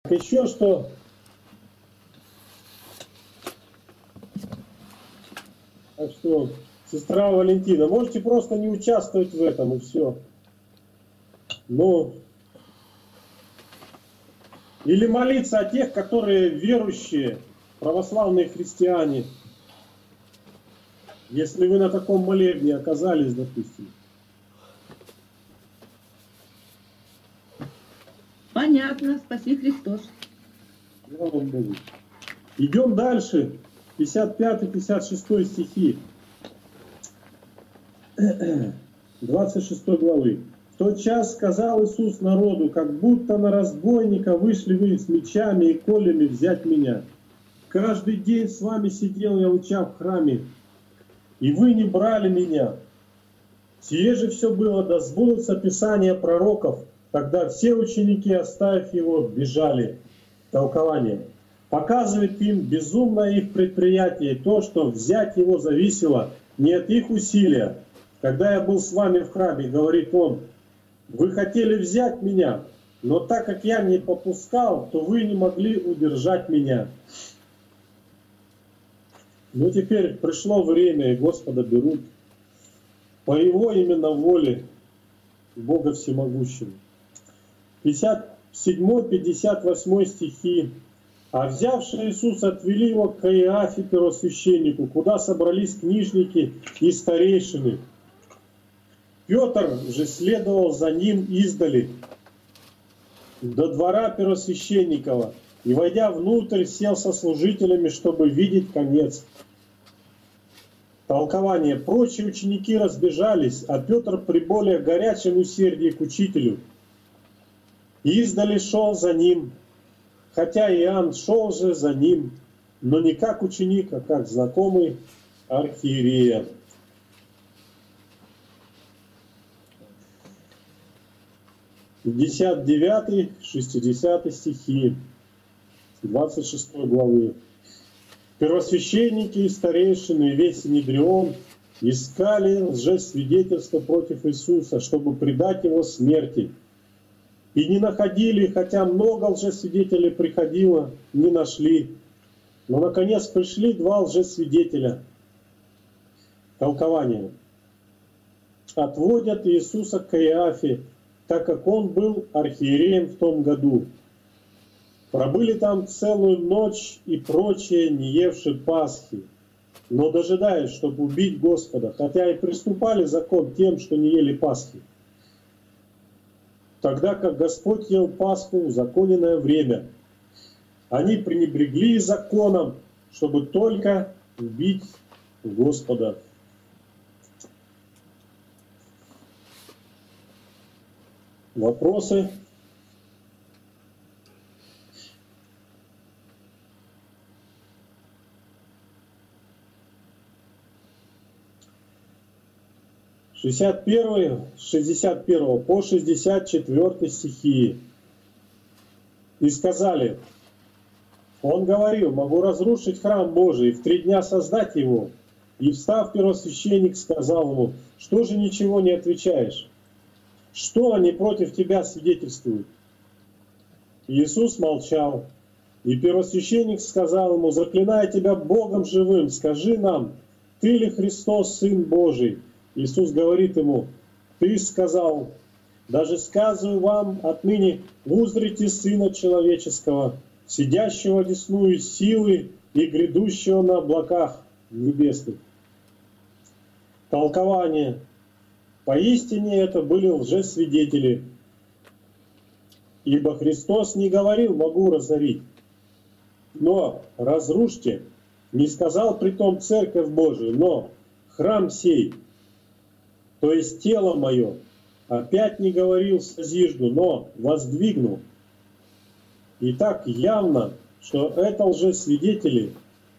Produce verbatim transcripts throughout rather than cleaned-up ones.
Еще что? Так что, сестра Валентина, можете просто не участвовать в этом, и все. Ну, или молиться о тех, которые верующие, православные христиане. Если вы на таком молебне оказались, допустим. Понятно, спаси Христос. Слава Богу. Идем дальше. пятьдесят пятый — пятьдесят шестой стихи. двадцать шестой главы. В тот час сказал Иисус народу, как будто на разбойника вышли вы с мечами и колями взять меня. Каждый день с вами сидел я, уча в храме, и вы не брали меня. Сие же все было, да сбудутся писания пророков. Тогда все ученики, оставив его, бежали. Толкование. Показывает им безумное их предприятие, то, что взять его зависело не от их усилия. Когда я был с вами в храме, говорит он, вы хотели взять меня, но так как я не попускал, то вы не могли удержать меня. Но теперь пришло время, и Господа берут по Его именно воле Бога Всемогущего. пятьдесят седьмой — пятьдесят восьмой стихи. А взявшие Иисуса отвели его к Каиафе, первосвященнику, куда собрались книжники и старейшины. Петр же следовал за ним издали до двора первосвященникова и, войдя внутрь, сел со служителями, чтобы видеть конец. Толкование. Прочие ученики разбежались, а Петр при более горячем усердии к учителю. И издали шел за ним, хотя Иоанн шел же за ним, но не как ученик, а как знакомый архиерея. пятьдесят девятый — шестидесятый стихи двадцать шестой главы. Первосвященники и старейшины и весь Синедрион искали лжесвидетельства против Иисуса, чтобы предать Его смерти. И не находили, хотя много лжесвидетелей приходило, не нашли. Но, наконец, пришли два лжесвидетеля. Толкование. Отводят Иисуса к Каиафе, так как он был архиереем в том году. Пробыли там целую ночь и прочее, не евши Пасхи, но дожидаясь, чтобы убить Господа, хотя и приступали закон тем, что не ели Пасхи. Тогда как Господь ел Пасху в узаконенное время, они пренебрегли законом, чтобы только убить Господа. Вопросы? шестьдесят первый, с шестьдесят первого по шестьдесят четвёртый стихи. И сказали, он говорил, могу разрушить храм Божий и в три дня создать его. И встав, первосвященник сказал ему, что же ничего не отвечаешь? Что они против тебя свидетельствуют? Иисус молчал. И первосвященник сказал ему, заклиная тебя Богом живым, скажи нам, ты ли Христос, Сын Божий? Иисус говорит ему, ты сказал, даже сказываю вам отныне, узрите Сына Человеческого, сидящего одесную силы и грядущего на облаках небесных. Толкование. Поистине это были лжесвидетели, ибо Христос не говорил, могу разорить, но разрушьте, не сказал притом Церковь Божию, но храм сей, то есть тело мое, опять не говорил созижду, но воздвигнул. И так явно, что это лжесвидетели,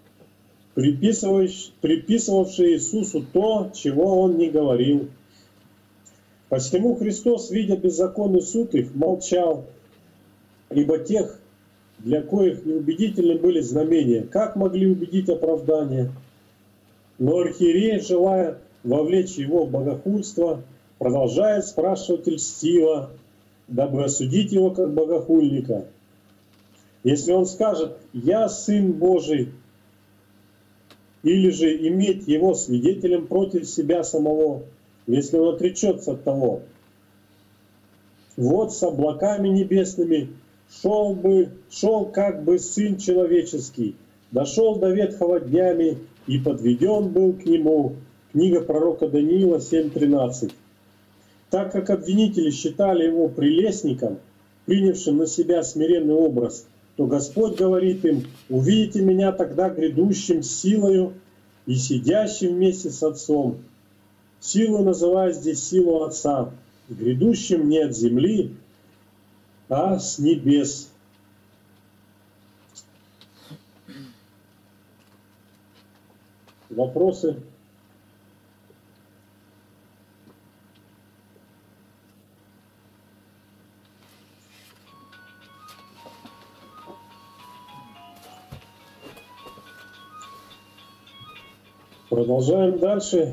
приписывавшие Иисусу то, чего Он не говорил. Посему Христос, видя беззаконный суд их, молчал, ибо тех, для коих неубедительны были знамения, как могли убедить оправдание? Но архиерей, желая вовлечь его в богохульство, продолжает спрашивать льстиво, дабы осудить его как богохульника. Если он скажет «Я Сын Божий», или же иметь его свидетелем против себя самого, если он отречется от того. Вот с облаками небесными шел бы, шел как бы Сын Человеческий, дошел до ветхого днями и подведен был к нему. Книга пророка Даниила семь тринадцать. Так как обвинители считали его прелестником, принявшим на себя смиренный образ, то Господь говорит им: увидите меня тогда грядущим силою и сидящим вместе с Отцом. Силу называю здесь силу Отца, грядущим не от земли, а с небес. Вопросы? Продолжаем дальше.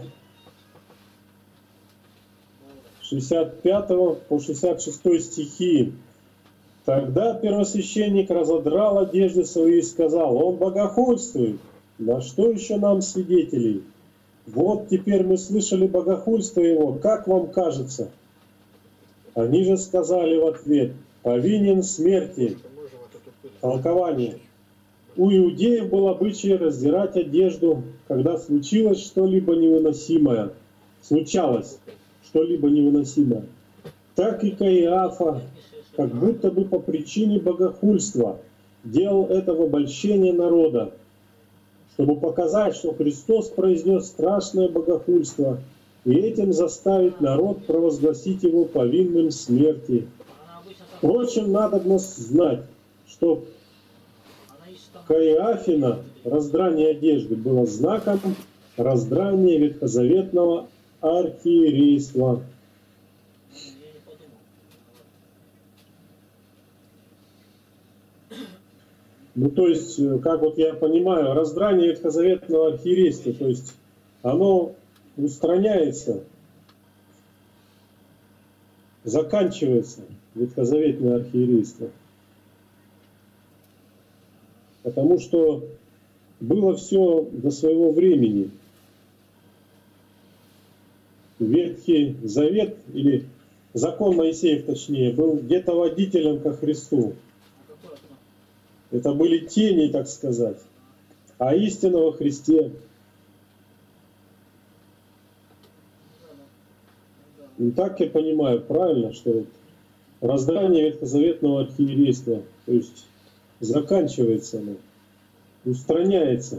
С шестьдесят пятого по шестьдесят шестой стихи. Тогда первосвященник разодрал одежды свои и сказал: он богохульствует. Да что еще нам свидетелей? Вот теперь мы слышали богохульство его. Как вам кажется? Они же сказали в ответ: повинен смерти. Толкование. У иудеев был обычай раздирать одежду, когда случилось что-либо невыносимое. Случалось что-либо невыносимое. Так и Каиафа, как будто бы по причине богохульства, делал это в обольщение народа, чтобы показать, что Христос произнес страшное богохульство, и этим заставить народ провозгласить его повинным смерти. Впрочем, надобно знать, что Каиафина раздрание одежды было знаком раздрания ветхозаветного архиерейства. Ну, то есть, как вот я понимаю, раздрание ветхозаветного архиерейства, то есть оно устраняется, заканчивается, ветхозаветное архиерейство. Потому что было все до своего времени. Ветхий Завет, или закон Моисеев точнее, был где-то водителем ко Христу. Это были тени, так сказать, а истина во Христе. И так я понимаю правильно, что раздрание ветхозаветного архиерейства, то есть заканчивается оно, устраняется.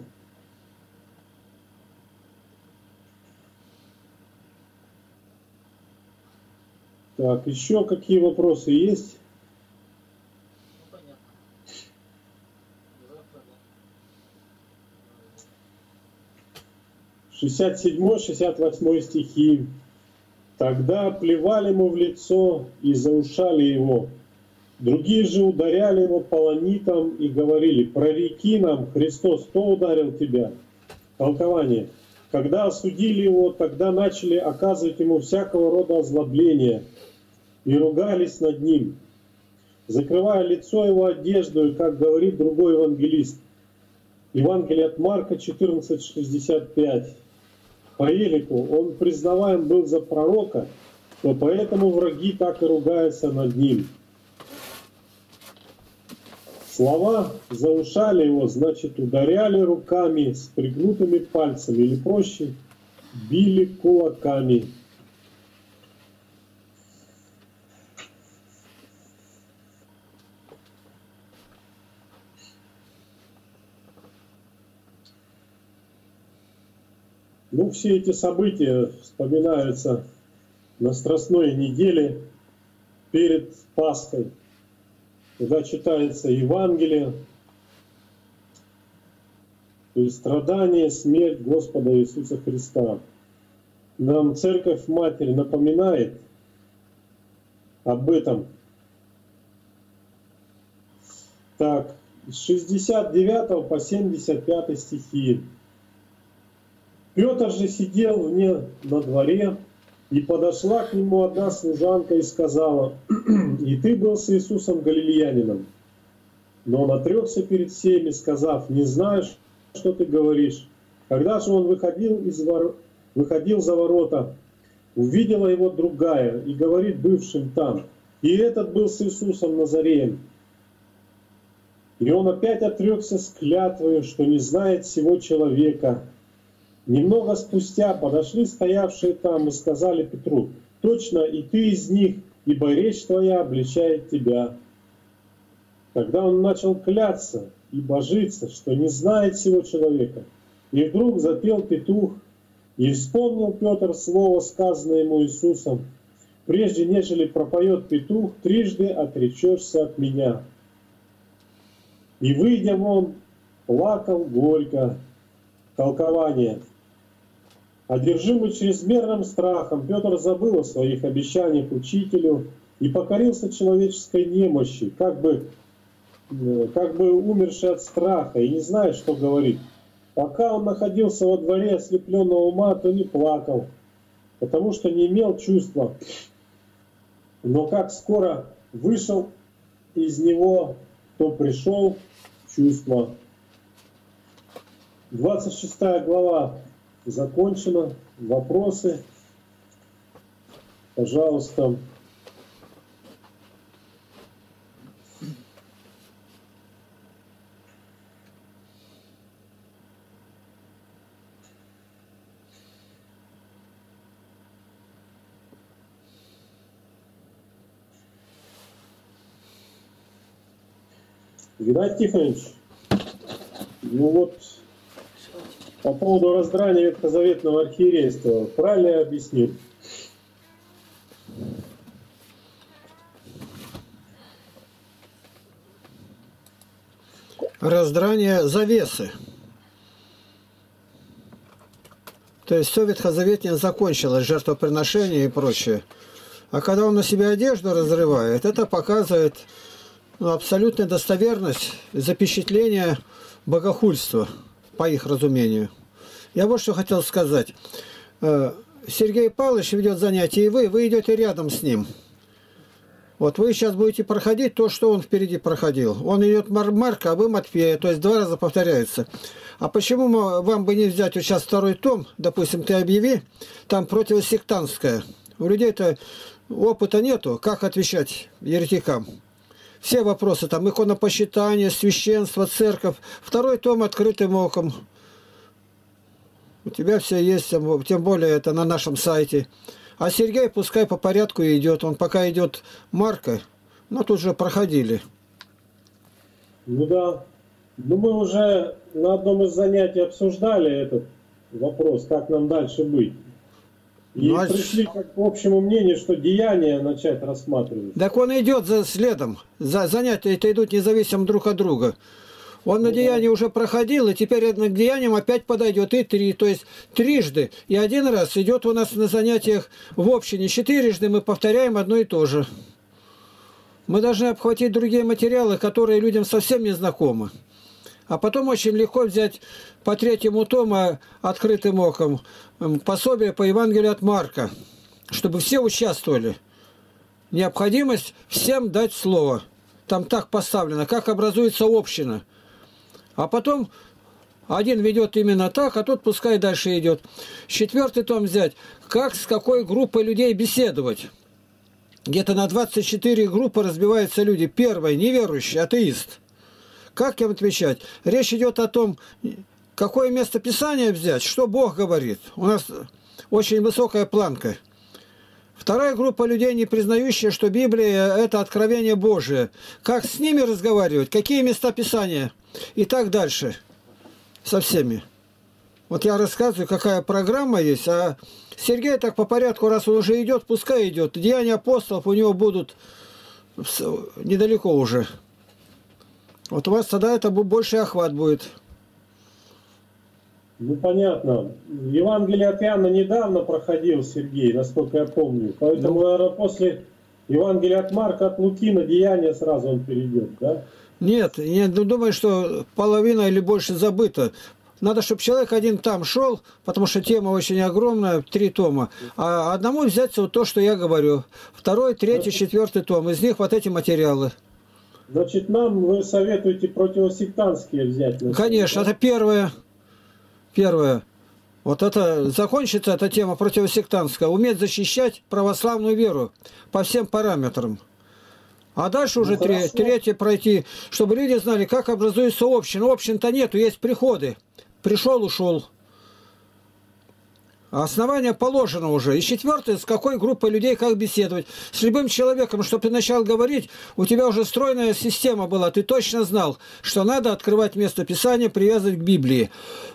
Так, еще какие вопросы есть? шестьдесят седьмой шестьдесят восьмой стихи. Тогда плевали ему в лицо и заушали его. Другие же ударяли его полонитом и говорили: прореки нам, Христос, кто ударил тебя? Толкование. Когда осудили его, тогда начали оказывать ему всякого рода озлобления и ругались над ним, закрывая лицо его одеждой, как говорит другой евангелист. Евангелие от Марка четырнадцать шестьдесят пять. По елику он признаваем был за пророка, то поэтому враги так и ругаются над ним. Слова заушали его, значит, ударяли руками с пригнутыми пальцами, или проще, били кулаками. Ну, все эти события вспоминаются на Страстной неделе перед Пасхой, когда читается Евангелие, то есть страдание, смерть Господа Иисуса Христа. Нам Церковь Матерь напоминает об этом. Так, с шестьдесят девятого по семьдесят пятый стихи. Петр же сидел вне на дворе, и подошла к нему одна служанка и сказала: «И ты был с Иисусом Галилеянином». Но он отрекся перед всеми, сказав: не знаю, что ты говоришь. Когда же он выходил, из вор... выходил за ворота, увидела его другая и говорит бывшим там: и этот был с Иисусом Назареем. И он опять отрекся с клятвою, что не знает всего человека. Немного спустя подошли стоявшие там и сказали Петру: точно и ты из них, ибо речь твоя обличает тебя. Тогда он начал кляться и божиться, что не знает всего человека. И вдруг запел петух, и вспомнил Петр слово, сказанное ему Иисусом: прежде нежели пропоет петух, трижды отречешься от меня. И, выйдя вон, плакал горько. Толкование. Одержимый чрезмерным страхом, Петр забыл о своих обещаниях учителю и покорился человеческой немощи, как бы, как бы умерший от страха и не знает, что говорить. Пока он находился во дворе ослепленного ума, то не плакал, потому что не имел чувства. Но как скоро вышел из него, то пришел чувство. двадцать шестая глава закончена. Вопросы? Пожалуйста. Геннадий Тихонович, ну вот, по поводу раздрания ветхозаветного архиерейства, правильно я объяснил? Раздрание завесы. То есть все ветхозаветное закончилось, жертвоприношение и прочее. А когда он на себе одежду разрывает, это показывает, ну, абсолютная достоверность запечатления богохульства, по их разумению. Я вот что хотел сказать. Сергей Павлович ведет занятия, и вы, вы идете рядом с ним. Вот вы сейчас будете проходить то, что он впереди проходил. Он идет Марка, а вы Матфея, то есть два раза повторяется. А почему вам бы не взять вот сейчас второй том, допустим, ты объяви, там противосектантское. У людей-то опыта нету, как отвечать еретикам. Все вопросы, там, иконопочитание, священство, церковь. Второй том открытым оком. У тебя все есть, тем более это на нашем сайте. А Сергей пускай по порядку идет. Он пока идет Марка, но тут же проходили. Ну да. Ну мы уже на одном из занятий обсуждали этот вопрос, как нам дальше быть. И ну, пришли как к общему мнению, что деяния начать рассматривать. Так он идет за следом. За занятия-то идут независимо друг от друга. Он ну, на деянии да. уже проходил, и теперь к деяниям опять подойдет и три. То есть трижды. И один раз идет у нас на занятиях в общине. Четырежды мы повторяем одно и то же. Мы должны обхватить другие материалы, которые людям совсем не знакомы. А потом очень легко взять по третьему тому открытым оком пособие по Евангелию от Марка, чтобы все участвовали. Необходимость всем дать слово. Там так поставлено, как образуется община. А потом один ведет именно так, а тот пускай дальше идет. Четвертый том взять, как с какой группой людей беседовать. Где-то на двадцать четыре группы разбиваются люди. Первый – неверующий, атеист. Как им отвечать? Речь идет о том, какое место Писания взять, что Бог говорит. У нас очень высокая планка. Вторая группа людей, не признающая, что Библия – это откровение Божие. Как с ними разговаривать, какие места Писания и так дальше. Со всеми. Вот я рассказываю, какая программа есть, а Сергей так по порядку, раз он уже идет, пускай идет. Деяния апостолов у него будут недалеко уже. Вот у вас тогда это больший охват будет. Ну, понятно. Евангелие от Иоанна недавно проходил, Сергей, насколько я помню. Поэтому, ну, наверное, после Евангелия от Марка, от Луки на деяния сразу он перейдет, да? Нет, я думаю, что половина или больше забыто. Надо, чтобы человек один там шел, потому что тема очень огромная, три тома. А одному взять вот то, что я говорю. Второй, третий, четвертый том. Из них вот эти материалы. Значит, нам вы советуете противосектантские взять? На Конечно, да? это первое. Первое. Вот это закончится эта тема противосектантская. Уметь защищать православную веру по всем параметрам. А дальше уже Ну, тре- третье пройти, чтобы люди знали, как образуется община. Общин-то нету, есть приходы. Пришел, ушел. А основание положено уже. И четвертое, с какой группой людей как беседовать. С любым человеком, чтобы ты начал говорить, у тебя уже стройная система была. Ты точно знал, что надо открывать место Писания, привязывать к Библии.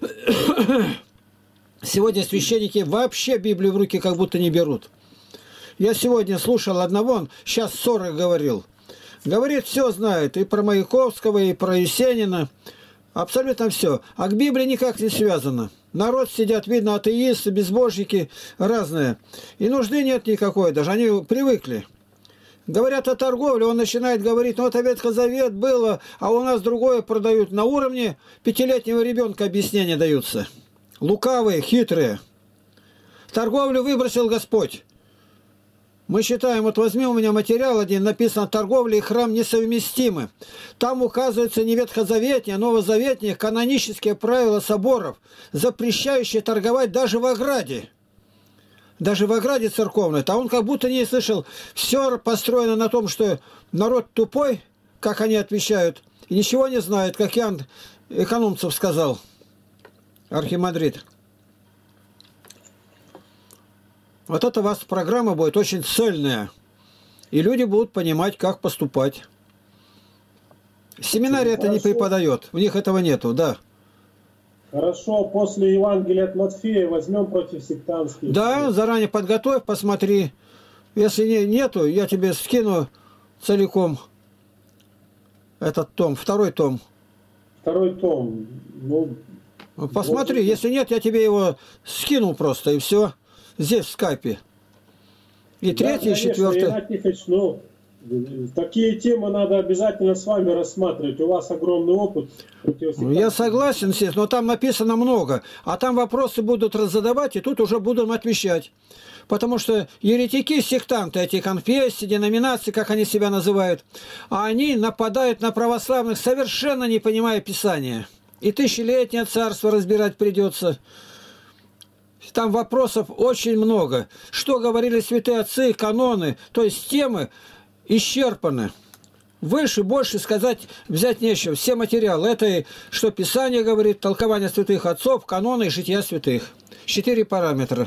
Сегодня священники вообще Библию в руки как будто не берут. Я сегодня слушал одного, он сейчас сорок говорил. Говорит, все знает, и про Маяковского, и про Есенина. Абсолютно все. А к Библии никак не связано. Народ сидят, видно, атеисты, безбожники, разные. И нужды нет никакой даже, они привыкли. Говорят о торговле, он начинает говорить, ну это Ветхий Завет было, а у нас другое продают. На уровне пятилетнего ребенка объяснения даются. Лукавые, хитрые. Торговлю выбросил Господь. Мы считаем, вот возьми у меня материал один, написано «Торговля и храм несовместимы». Там указывается не ветхозаветние, а новозаветние канонические правила соборов, запрещающие торговать даже в ограде. Даже в ограде церковной. А он как будто не слышал. Все построено на том, что народ тупой, как они отвечают, и ничего не знает, как Иоанн Экономцев сказал, архимандрит. Вот это у вас программа будет очень цельная. И люди будут понимать, как поступать. Семинария это не преподает. В них этого нету, да. Хорошо, после Евангелия от Матфея возьмем противосектантские. Да, заранее подготовь, посмотри. Если не, нету, я тебе скину целиком этот том, второй том. Второй том. Ну, посмотри, вот, если нет, я тебе его скину просто, и все. Здесь, в скайпе. И да, третий, и четвертый. Игнат Николаевич, ну, такие темы надо обязательно с вами рассматривать. У вас огромный опыт. Я согласен, но там написано много. А там вопросы будут задавать, и тут уже будем отвечать. Потому что еретики, сектанты, эти конфессии, деноминации, как они себя называют, а они нападают на православных, совершенно не понимая Писания. И тысячелетнее царство разбирать придется. Там вопросов очень много. Что говорили святые отцы, каноны, то есть темы исчерпаны. Выше, больше сказать, взять нечего. Все материалы. Это и что Писание говорит, толкование святых отцов, каноны и жития святых. Четыре параметра.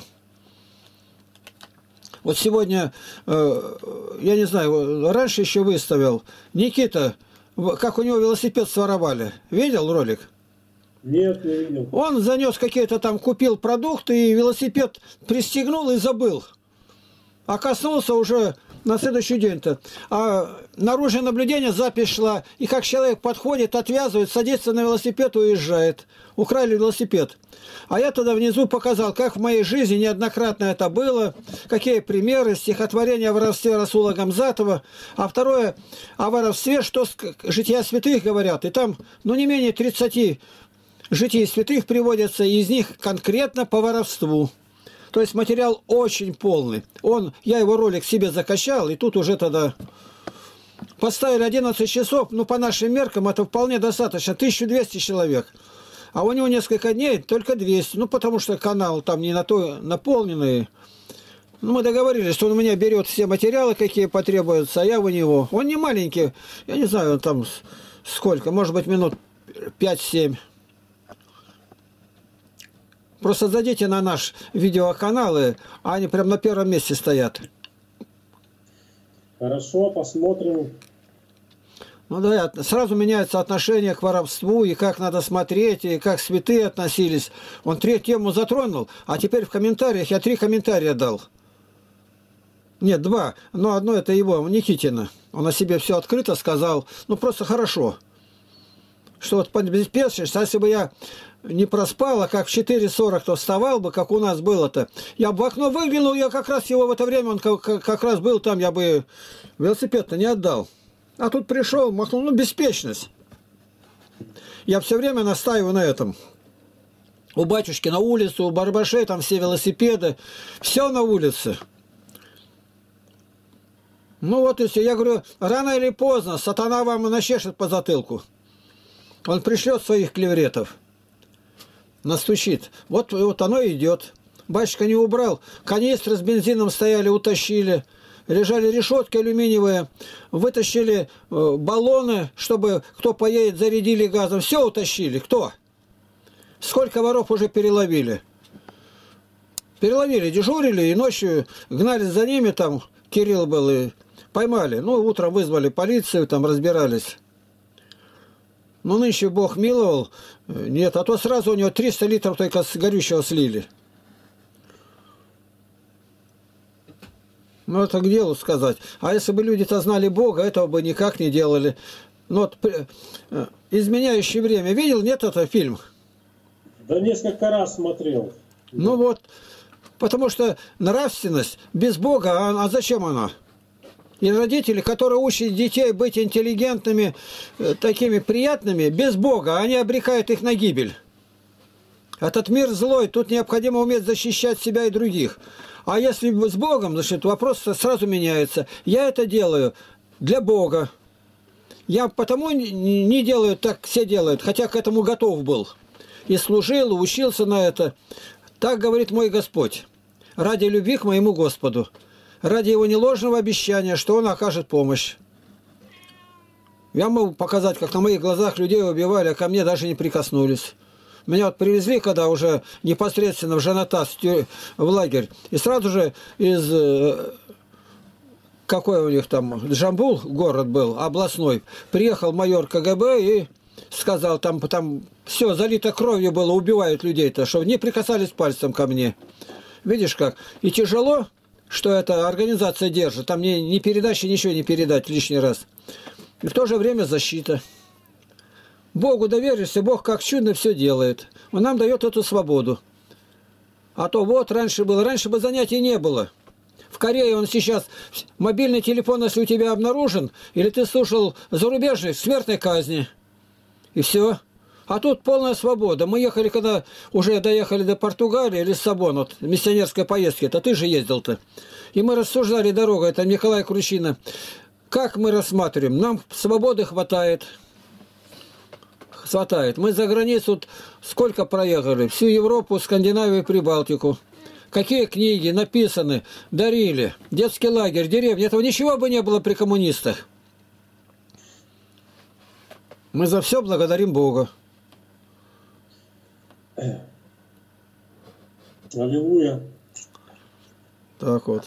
Вот сегодня, э, я не знаю, раньше еще выставил, Никита, как у него велосипед своровали. Видел ролик? Нет, не видел. Он занес какие-то там, купил продукты, и велосипед пристегнул и забыл. А коснулся уже на следующий день-то. А наружное наблюдение, запись шла, и как человек подходит, отвязывает, садится на велосипед, уезжает. Украли велосипед. А я тогда внизу показал, как в моей жизни неоднократно это было, какие примеры, стихотворения о воровстве Расула Гамзатова, а второе, о воровстве, что жития святых говорят. И там, ну, не менее тридцати житий святых приводятся, и из них конкретно по воровству. То есть материал очень полный. Он, я его ролик себе закачал, и тут уже тогда поставили одиннадцать часов, ну по нашим меркам это вполне достаточно, тысяча двести человек. А у него несколько дней только двести, ну потому что канал там не на то наполненный. Ну, мы договорились, что он у меня берет все материалы, какие потребуются, а я у него. Он не маленький, я не знаю там сколько, может быть минут пять-семь. Просто зайдите на наш видеоканалы, а они прям на первом месте стоят. Хорошо, посмотрим. Ну да, сразу меняется отношение к воровству, и как надо смотреть, и как святые относились. Он три тему затронул, а теперь в комментариях я три комментария дал. Нет, два, но одно это его, Никитина. Он о себе все открыто сказал, ну просто хорошо. Что вот беспечность, а если бы я не проспал, а как в четыре сорок, то вставал бы, как у нас было-то. Я бы в окно выглянул, я как раз его в это время, он как, как раз был там, я бы велосипед-то не отдал. А тут пришел, махнул, ну, беспечность. Я все время настаиваю на этом. У батюшки на улицу, у барбашей там все велосипеды, все на улице. Ну вот и все. Я говорю, рано или поздно сатана вам начешет по затылку. Он пришлет своих клевретов. Настучит. Вот, вот оно и идет. Батюшка не убрал. Канистры с бензином стояли, утащили. Лежали решетки алюминиевые. Вытащили э, баллоны, чтобы кто поедет, зарядили газом. Все утащили. Кто? Сколько воров уже переловили? Переловили, дежурили и ночью гнались за ними. Там Кирилл был и поймали. Ну, утром вызвали полицию, там разбирались. Ну, нынче Бог миловал. Нет, а то сразу у него триста литров только с горючего слили. Ну, это к делу сказать. А если бы люди-то знали Бога, этого бы никак не делали. Ну, вот, «Изменяющее время». Видел, нет, это фильм? Да несколько раз смотрел. Ну вот, потому что нравственность без Бога, а, а зачем она? И родители, которые учат детей быть интеллигентными, такими приятными, без Бога, они обрекают их на гибель. Этот мир злой, тут необходимо уметь защищать себя и других. А если с Богом, значит, вопрос сразу меняется. Я это делаю для Бога. Я потому не делаю, так все делают, хотя к этому готов был. И служил, и учился на это. Так говорит мой Господь. Ради любви к моему Господу. Ради его неложного обещания, что он окажет помощь. Я могу показать, как на моих глазах людей убивали, а ко мне даже не прикоснулись. Меня вот привезли, когда уже непосредственно в Жанатас, в лагерь. И сразу же из... Какой у них там? Джамбул город был, областной. Приехал майор КГБ и сказал, там, там все залито кровью было, убивают людей-то, чтобы не прикасались пальцем ко мне. Видишь как? И тяжело, что эта организация держит. Там ни, ни передачи, ничего не передать лишний раз. И в то же время защита. Богу доверишься, Бог как чудно все делает. Он нам дает эту свободу. А то вот раньше было, раньше бы занятий не было. В Корее он сейчас, мобильный телефон, если у тебя обнаружен, или ты слушал зарубежный, смертной казни. И все. А тут полная свобода. Мы ехали, когда уже доехали до Португалии, Лиссабон, вот, миссионерской поездки, это ты же ездил-то. И мы рассуждали дорогой, это Николай Кручина. Как мы рассматриваем? Нам свободы хватает. Хватает. Мы за границу сколько проехали? Всю Европу, Скандинавию и Прибалтику. Какие книги написаны, дарили, детский лагерь, деревня. Этого ничего бы не было при коммунистах. Мы за все благодарим Бога. Аллилуйя. Так вот.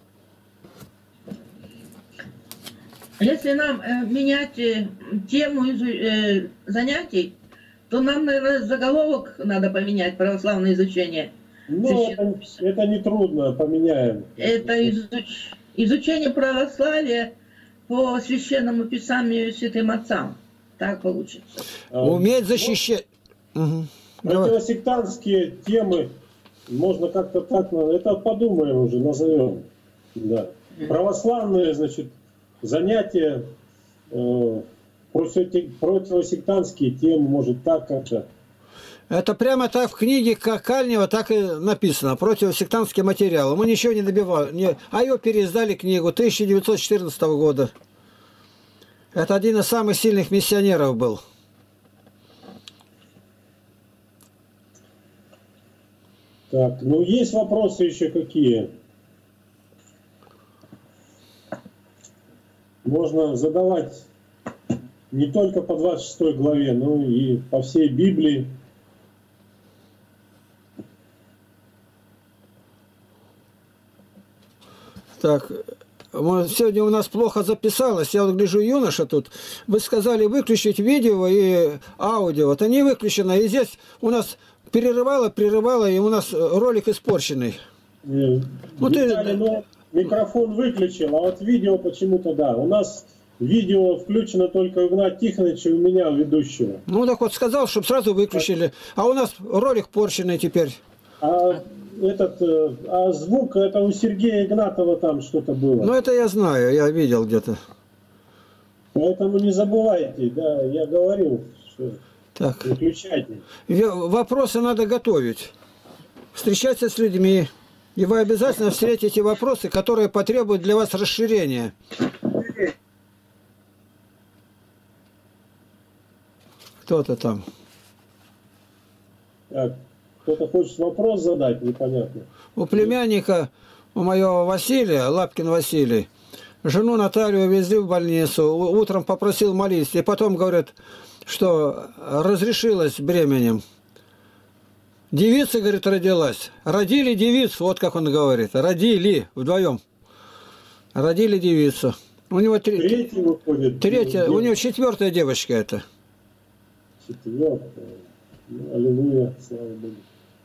Если нам э, менять э, тему изу, э, занятий, то нам, наверное, заголовок надо поменять, православное изучение. Ну, это, это не трудно, поменяем. Это изуч... изучение православия по священному писанию святым отцам. Так получится. Уметь защищать. Угу. Противосектантские темы можно как-то так, это подумаем уже, назовем. Да. Православные, значит, занятия, э, противосектантские темы, может так как-то. Это прямо так в книге Кальнева так и написано, противосектантские материалы. Мы ничего не добивали. Не... А ее переиздали книгу тысяча девятьсот четырнадцатого года. Это один из самых сильных миссионеров был. Так, ну есть вопросы еще какие? Можно задавать не только по двадцать шестой главе, но и по всей Библии. Так, сегодня у нас плохо записалось. Я вот гляжу, юноша тут. Вы сказали выключить видео и аудио. Это не выключено. И здесь у нас перерывало, прерывало, и у нас ролик испорченный. Ну, Виталий, ты... ну, микрофон выключил, а вот видео почему-то да. У нас видео включено только у Игната Тихоновича и у меня, у ведущего. Ну так вот сказал, чтобы сразу выключили. А у нас ролик порченный теперь. А этот, а звук, это у Сергея Игнатова там что-то было. Ну это я знаю, я видел где-то. Поэтому не забывайте, да, я говорил, что так. Выключайте. Вопросы надо готовить. Встречаться с людьми. И вы обязательно встретите вопросы, которые потребуют для вас расширения. Кто-то там. Так, кто-то хочет вопрос задать, непонятно. У племянника, у моего Василия, Лапкин Василий, жену Наталью увезли в больницу, утром попросил молиться, и потом говорят, что разрешилась бременем. Девица, говорит, родилась. Родили девицу, вот как он говорит. Родили вдвоем. Родили девицу. У него три... Третий выходит. Третья, у него четвертая девочка это. Четвертая. Ну, аллилуйя, слава Богу.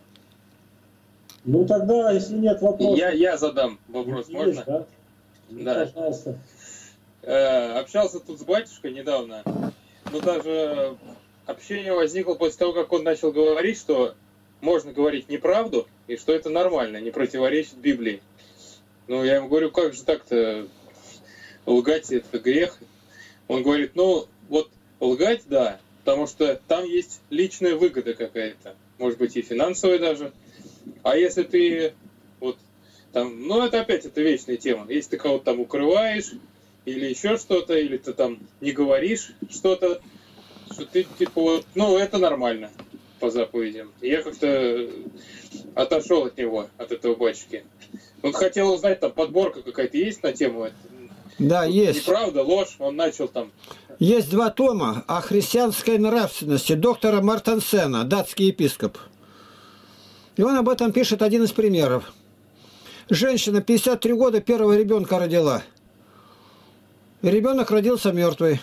Ну тогда, если нет вопросов... Я, я задам вопрос, есть, можно? Да. Ну, Да. Пожалуйста. Э, общался тут с батюшкой недавно. Но даже общение возникло после того, как он начал говорить, что можно говорить неправду, и что это нормально, не противоречит Библии. Ну, я ему говорю, как же так-то лгать, это грех. Он говорит, ну, вот лгать, да, потому что там есть личная выгода какая-то, может быть, и финансовая даже. А если ты, вот, там, ну, это опять, это вечная тема. Если ты кого-то там укрываешь, или еще что-то, или ты там не говоришь что-то, что ты, типа, вот, ну, это нормально по заповедям. И я как-то отошел от него, от этого батюшки. Вот хотел узнать, там подборка какая-то есть на тему. Да, Тут есть. Неправда, ложь, он начал там. Есть два тома о христианской нравственности доктора Мартенсена, датский епископ. И он об этом пишет один из примеров. Женщина пятьдесят три года первого ребенка родила. И ребенок родился мертвый.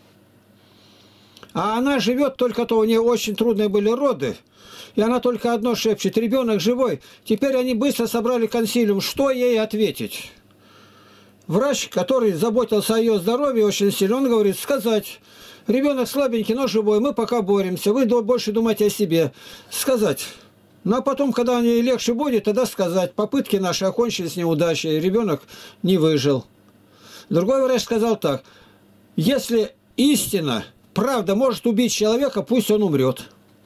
А она живет, только то у нее очень трудные были роды. И она только одно шепчет: ребенок живой. Теперь они быстро собрали консилиум. Что ей ответить? Врач, который заботился о ее здоровье очень сильно, он говорит: сказать: ребенок слабенький, но живой, мы пока боремся, вы больше думайте о себе. Сказать. Ну а потом, когда ей легче будет, тогда сказать: попытки наши окончились неудачей, ребенок не выжил. Другой врач сказал так: если истина, правда может убить человека, пусть он умрет.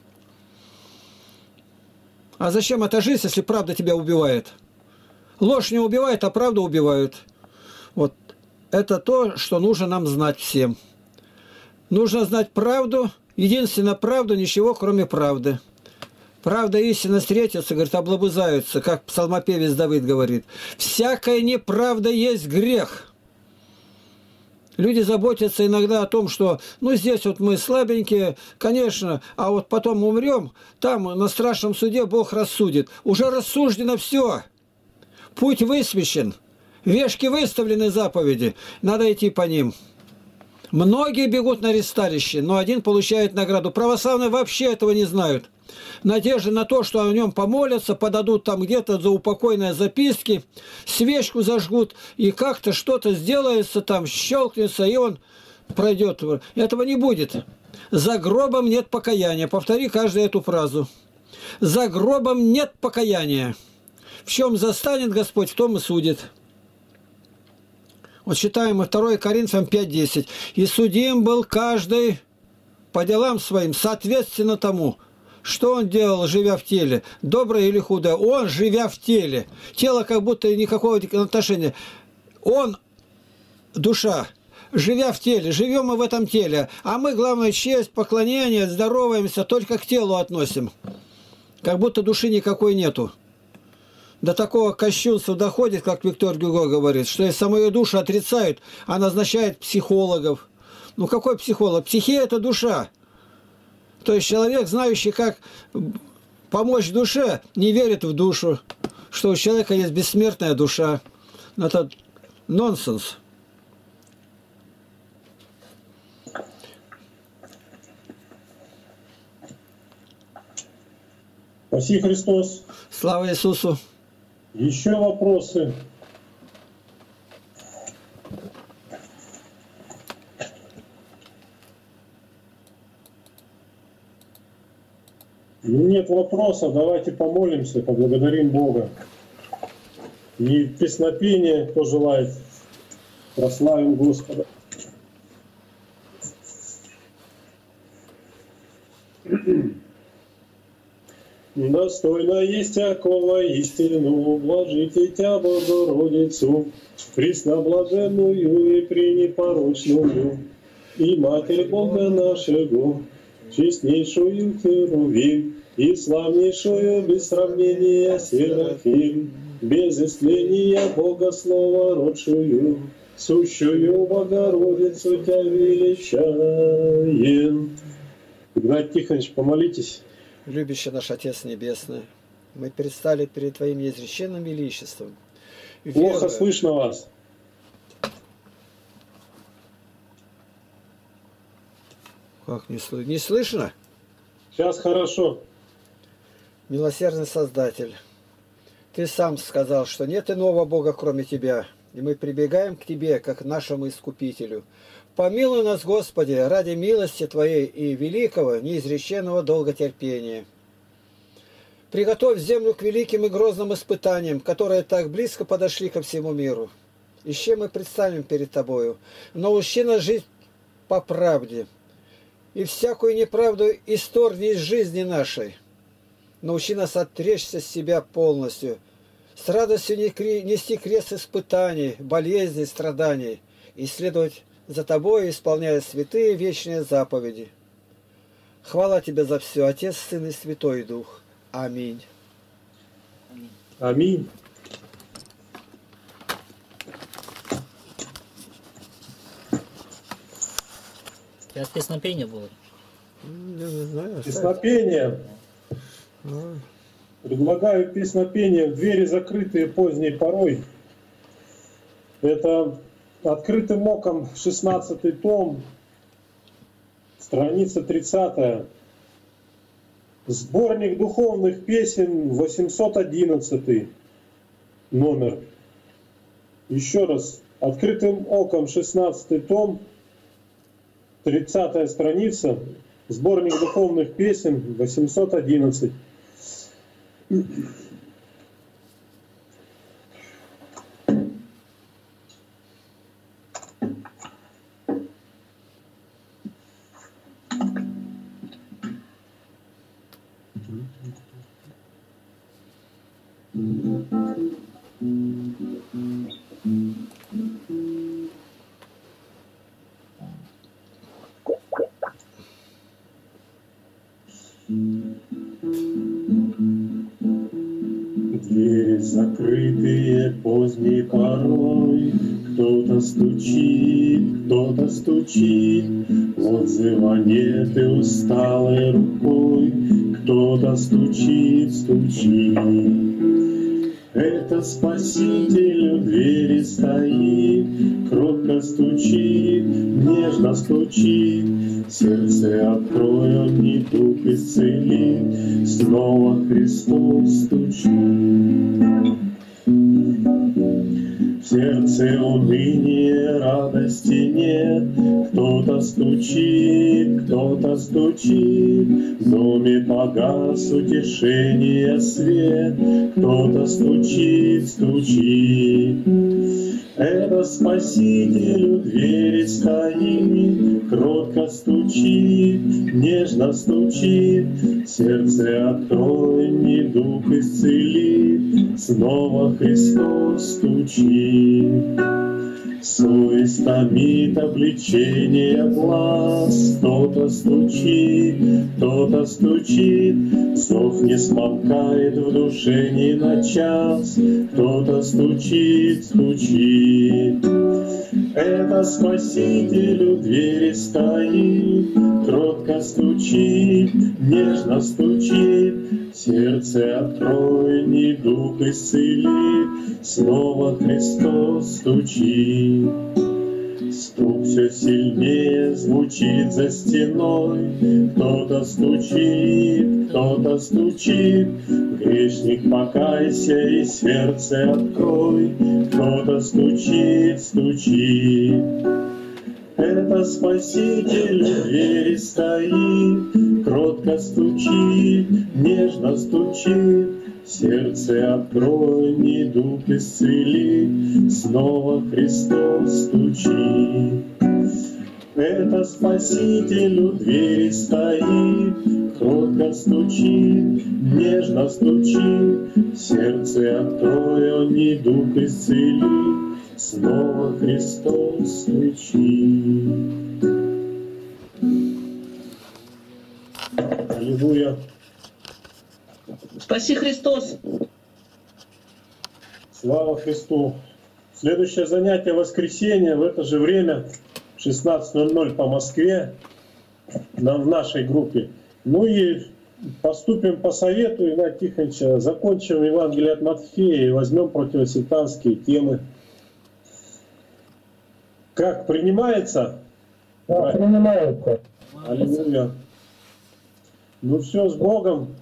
А зачем эта жизнь, если правда тебя убивает? Ложь не убивает, а правда убивает. Вот это то, что нужно нам знать всем. Нужно знать правду, единственно правду, ничего кроме правды. Правда и истина встретятся, говорит, облобызаются, как псалмопевец Давид говорит. Всякая неправда есть грех. Люди заботятся иногда о том, что, ну, здесь вот мы слабенькие, конечно, а вот потом умрем, там на страшном суде Бог рассудит. Уже рассуждено все. Путь высвящен. Вешки выставлены заповеди. Надо идти по ним. Многие бегут на ресталище, но один получает награду. Православные вообще этого не знают. Надежда на то, что о нем помолятся, подадут там где-то заупокойные записки, свечку зажгут, и как-то что-то сделается, там щелкнется, и он пройдет. Этого не будет. За гробом нет покаяния. Повтори каждую эту фразу. За гробом нет покаяния. В чем застанет Господь, в том и судит. Вот читаем мы второе Коринфянам пять десять. «И судим был каждый по делам своим, соответственно тому, что он делал, живя в теле, доброе или худое. Он, живя в теле, тело как будто никакого отношения. Он, душа, живя в теле, живем мы в этом теле, а мы, главное, честь, поклонение, здороваемся, только к телу относим. Как будто души никакой нету. До такого кощунства доходит, как Виктор Гюго говорит, что если самую душу отрицают, а назначают психологов. Ну какой психолог? Психия – это душа. То есть человек, знающий, как помочь душе, не верит в душу, что у человека есть бессмертная душа. Это нонсенс. Спаси Христос. Слава Иисусу. Еще вопросы? Нет вопросов, давайте помолимся, поблагодарим Бога. И песнопение, кто желает, прославим Господа. Достойно есть всякого истину, блажите Тя, Богородицу, пресноблаженную и пренепорочную, и Матерь Бога нашего, честнейшую Херувим, и славнейшую без сравнения Серафим, без истления Бога Слова родшую, сущую Богородицу Тя величаем. Игнатий Тихонович, помолитесь. Любящий наш Отец Небесный, мы предстали перед Твоим неизреченным величеством. Плохо Веруя... слышно вас. Как не слышно? Не слышно? Сейчас хорошо. Милосердный Создатель, Ты сам сказал, что нет иного Бога, кроме Тебя, и мы прибегаем к Тебе, как к нашему Искупителю. Помилуй нас, Господи, ради милости Твоей и великого, неизреченного долготерпения. Приготовь землю к великим и грозным испытаниям, которые так близко подошли ко всему миру. И с чем мы представим перед Тобою? Научи нас жить по правде, и всякую неправду исторгни из жизни нашей. Научи нас отречься с себя полностью, с радостью нести крест испытаний, болезней, страданий, и следовать за Тобой, исполняя святые вечные заповеди. Хвала Тебе за все, Отец, Сын и Святой Дух. Аминь. Аминь. Сейчас песнопение будет. Я не знаю. Песнопение. А. Предлагаю песнопение в двери, закрытые поздней порой. Это открытым оком шестнадцатый том, страница тридцатая. Сборник духовных песен восемьсот одиннадцатый номер. Еще раз. Открытым оком шестнадцатый том, тридцатая страница. Сборник духовных песен восемьсот одиннадцать. Двери закрытые поздней порой, кто-то стучит, кто-то стучит, отзыва нет и усталой рукой, кто-то стучит, стучит. Это Спаситель у двери стоит, кротко стучит, нежно стучит, сердце открой, он недуг исцелит, снова Христос стучит. В сердце уныние, радости нет, кто-то стучит, кто-то стучит, в доме погас утешение свет, кто-то стучит, стучит. Это Спаситель у двери стоит, кротко стучит, нежно стучит, сердце открой, недуг исцелит, снова Христос стучит. Совесть томит обличение глаз, кто-то стучит, кто-то стучит, зов не смолкает в душе ни на час, кто-то стучит, стучит. Это Спаситель у двери стоит, кротко стучит, нежно стучит, сердце открой, недуг исцелит, снова Христос стучит. Стук все сильнее звучит за стеной, кто-то стучит, кто-то стучит, грешник, покайся и сердце открой, кто-то стучит, стучит. Это Спаситель у двери стоит, кротко стучит, нежно стучит, сердце открой, недуг исцелит, снова Христос стучит. Это Спаситель у двери стоит, кротко тихо стучит, нежно стучит, сердце открой, он недуг исцелит, снова Христос стучит. Аллилуйя. Спаси Христос. Слава Христу. Следующее занятие воскресенье в это же время, шестнадцать ноль ноль по Москве, нам в нашей группе. Ну и поступим по совету Игнатия Тихоновича, закончим Евангелие от Матфея и возьмем противосектантские темы. Как, принимается? Да, принимается. Аллилуйя. Ну все, с Богом.